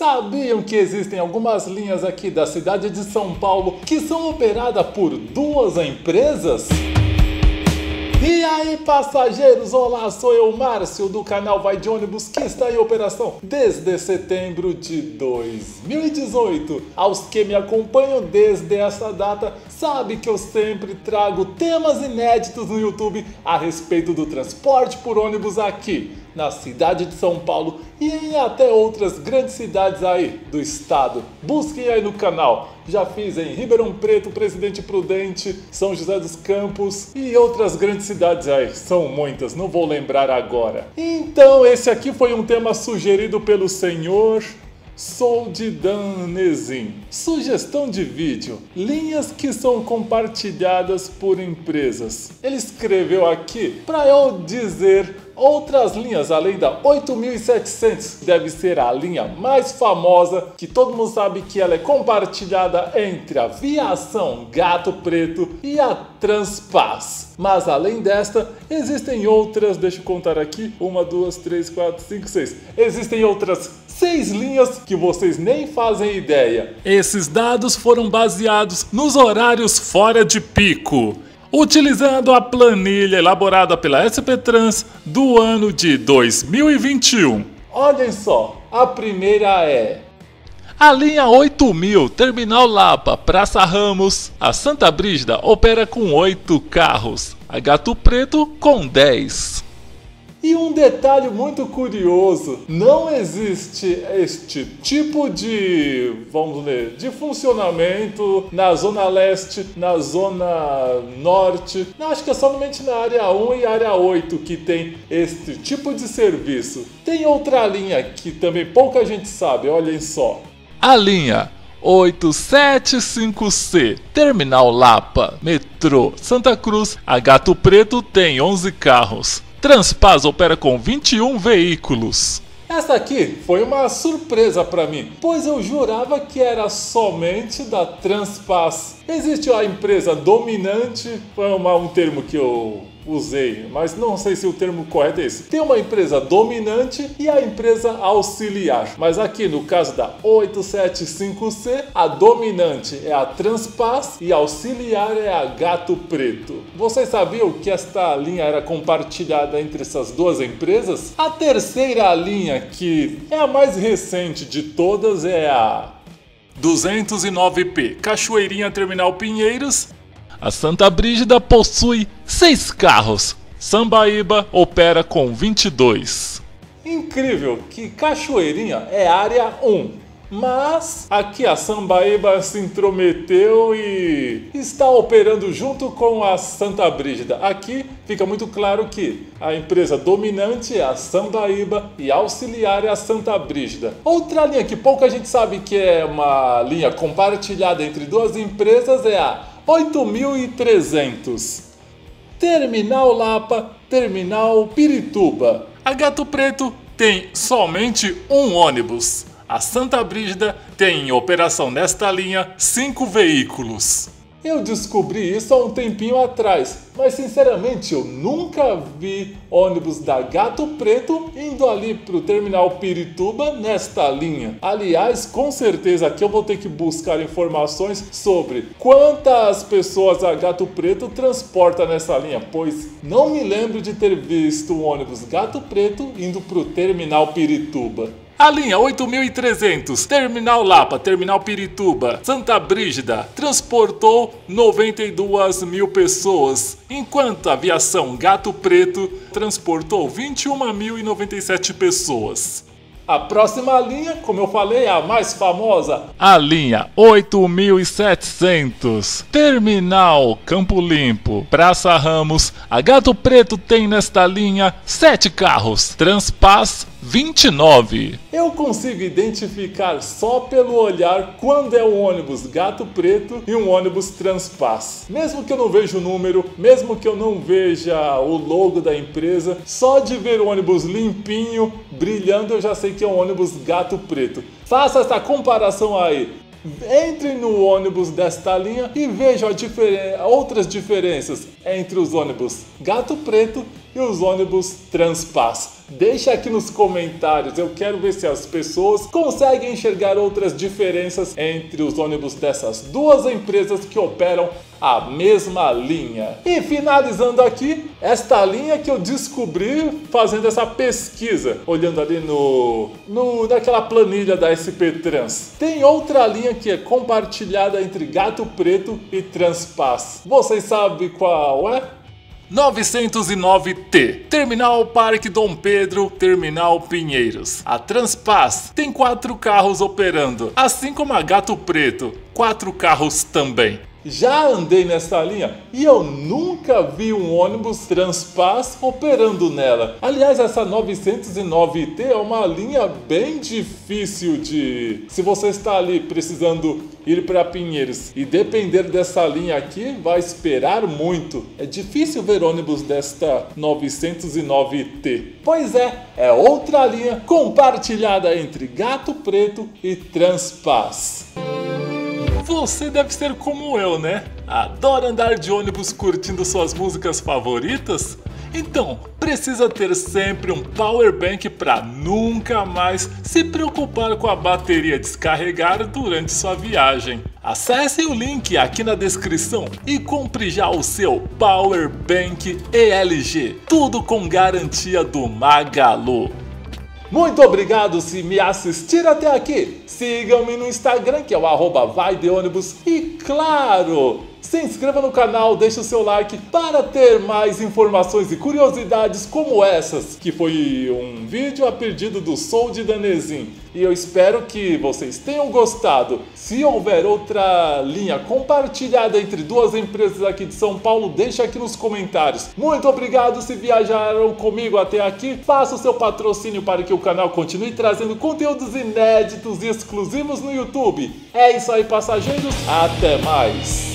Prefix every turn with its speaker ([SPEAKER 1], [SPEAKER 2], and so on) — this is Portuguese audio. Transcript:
[SPEAKER 1] Sabiam que existem algumas linhas aqui da cidade de São Paulo que são operadas por duas empresas? E aí, passageiros, olá, sou eu, Márcio, do canal Vai de Ônibus, que está em operação desde setembro de 2018. Aos que me acompanham desde essa data, sabe que eu sempre trago temas inéditos no YouTube a respeito do transporte por ônibus aqui na cidade de São Paulo e em até outras grandes cidades aí do estado. Busquem aí no canal. Já fiz em Ribeirão Preto, Presidente Prudente, São José dos Campos e outras grandes cidades aí. São muitas, não vou lembrar agora. Então esse aqui foi um tema sugerido pelo senhor Soldidanezin. Sugestão de vídeo: linhas que são compartilhadas por empresas. Ele escreveu aqui para eu dizer outras linhas além da 8700, que deve ser a linha mais famosa, que todo mundo sabe que ela é compartilhada entre a Viação Gato Preto e a Transpass. Mas além desta, existem outras, deixa eu contar aqui, 1, 2, 3, 4, 5, 6. Existem outras 6 linhas que vocês nem fazem ideia. Esses dados foram baseados nos horários fora de pico, utilizando a planilha elaborada pela SP Trans do ano de 2021. Olhem só, a primeira é a linha 8000, Terminal Lapa, Praça Ramos. A Santa Brígida opera com 8 carros, a Gato Preto com 10. E um detalhe muito curioso, não existe este tipo de, vamos ler, de funcionamento na Zona Leste, na Zona Norte. Acho que é somente na área 1 e área 8 que tem este tipo de serviço. Tem outra linha que também pouca gente sabe, olhem só. A linha 875C, Terminal Lapa, Metrô Santa Cruz. A Gato Preto tem 11 carros. Transpass opera com 21 veículos. Essa aqui foi uma surpresa para mim, pois eu jurava que era somente da Transpass. Existe a empresa dominante, foi um termo que eu usei, mas não sei se o termo correto é esse. Tem uma empresa dominante e a empresa auxiliar. Mas aqui no caso da 875C, a dominante é a Transpass e a auxiliar é a Gato Preto. Vocês sabiam que esta linha era compartilhada entre essas duas empresas? A terceira linha, que é a mais recente de todas, é a 209P, Cachoeirinha Terminal Pinheiros. A Santa Brígida possui 6 carros. Sambaíba opera com 22. Incrível que Cachoeirinha é área 1. Mas aqui a Sambaíba se intrometeu e está operando junto com a Santa Brígida. Aqui fica muito claro que a empresa dominante é a Sambaíba e a auxiliar é a Santa Brígida. Outra linha que pouca gente sabe que é uma linha compartilhada entre duas empresas é a 8300. Terminal Lapa, Terminal Pirituba. A Gato Preto tem somente um ônibus. A Santa Brígida tem em operação nesta linha 5 veículos. Eu descobri isso há um tempinho atrás, mas sinceramente eu nunca vi ônibus da Gato Preto indo ali para o Terminal Pirituba nesta linha. Aliás, com certeza aqui eu vou ter que buscar informações sobre quantas pessoas a Gato Preto transporta nessa linha, pois não me lembro de ter visto um ônibus Gato Preto indo para o Terminal Pirituba. A linha 8300, Terminal Lapa, Terminal Pirituba, Santa Brígida, transportou 92 mil pessoas, enquanto a Viação Gato Preto transportou 21.097 pessoas. A próxima linha, como eu falei, é a mais famosa. A linha 8700, Terminal Campo Limpo, Praça Ramos. A Gato Preto tem nesta linha 7 carros, Transpass 29. Eu consigo identificar só pelo olhar quando é um ônibus Gato Preto e um ônibus Transpass. Mesmo que eu não veja o número, mesmo que eu não veja o logo da empresa, só de ver o ônibus limpinho, brilhando, eu já sei que é um ônibus Gato Preto. Faça essa comparação aí. Entre no ônibus desta linha e veja outras diferenças entre os ônibus Gato Preto e os ônibus Transpass. Deixa aqui nos comentários, eu quero ver se as pessoas conseguem enxergar outras diferenças entre os ônibus dessas duas empresas que operam a mesma linha. E finalizando aqui, esta linha que eu descobri fazendo essa pesquisa, olhando ali naquela planilha da SP Trans. Tem outra linha que é compartilhada entre Gato Preto e Transpass. Vocês sabem qual é? 909T, Terminal Parque Dom Pedro, Terminal Pinheiros. A Transpass tem 4 carros operando, assim como a Gato Preto, 4 carros também. Já andei nessa linha e eu nunca vi um ônibus Transpass operando nela. Aliás, essa 909T é uma linha bem difícil de... Se você está ali precisando ir para Pinheiros e depender dessa linha aqui, vai esperar muito. É difícil ver ônibus desta 909T. Pois é outra linha compartilhada entre Gato Preto e Transpass. Você deve ser como eu, né? Adora andar de ônibus curtindo suas músicas favoritas? Então, precisa ter sempre um power bank para nunca mais se preocupar com a bateria descarregar durante sua viagem. Acesse o link aqui na descrição e compre já o seu power bank ELG, tudo com garantia do Magalu. Muito obrigado se me assistir até aqui. Sigam-me no Instagram, que é o @vaideônibus. E claro, se inscreva no canal, deixe o seu like para ter mais informações e curiosidades como essas, que foi um vídeo a pedido do Sou de Danezin. E eu espero que vocês tenham gostado. Se houver outra linha compartilhada entre duas empresas aqui de São Paulo, deixa aqui nos comentários. Muito obrigado se viajaram comigo até aqui. Faça o seu patrocínio para que o canal continue trazendo conteúdos inéditos e exclusivos no YouTube. É isso aí, passageiros. Até mais!